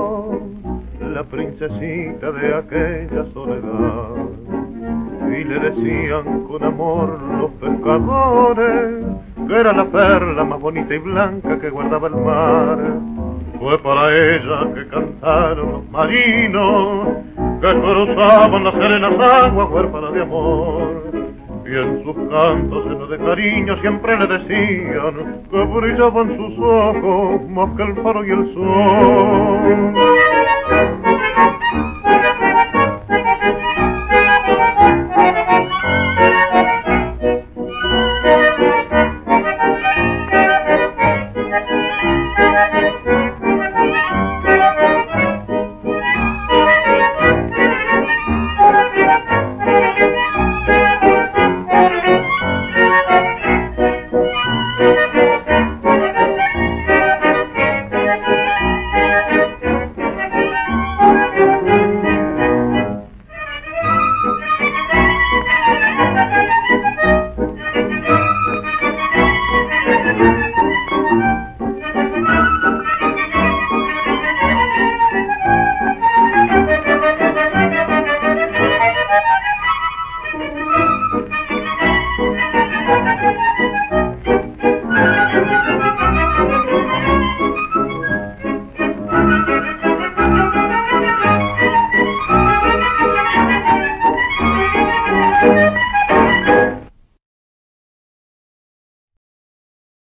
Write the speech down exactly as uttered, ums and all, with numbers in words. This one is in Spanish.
la princesita de aquella soledad. Y le decían con amor los pescadores que era la perla más bonita y blanca que guardaba el mar. Fue para ella que cantaron los marinos que cruzaban las serenas aguas huérfanas de amor. Y en sus cantos llenos de cariño siempre le decían que brillaban sus ojos más que el faro y el sol.